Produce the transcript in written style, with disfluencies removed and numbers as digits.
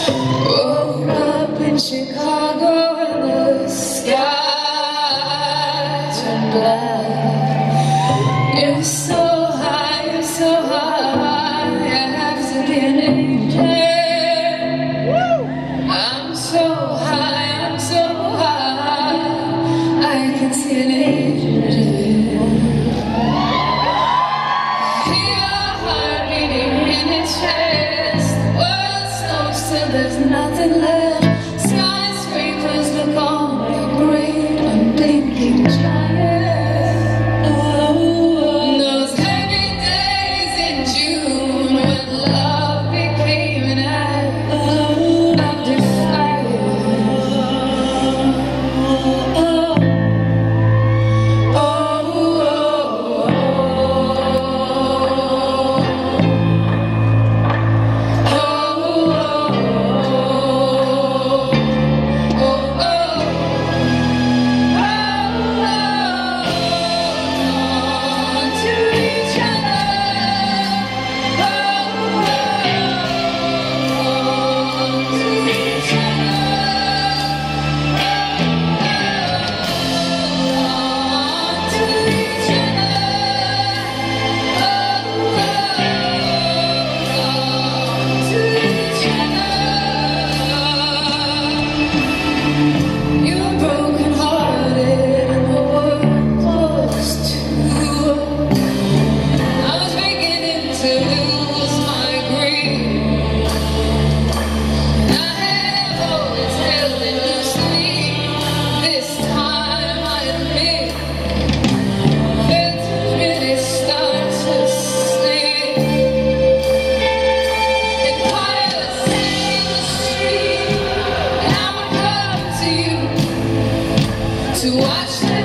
Woke up in Chicago and the sky turned black. You're so high, you're so high, I have to be an angel. I'm so high, I'm so high, I can see an angel. Hear your heart beating in its chest. The world stops till there's nothing left. Skyscrapers look on like great unblinking giants. Those heavy days in June when love became an act of defiance. To watch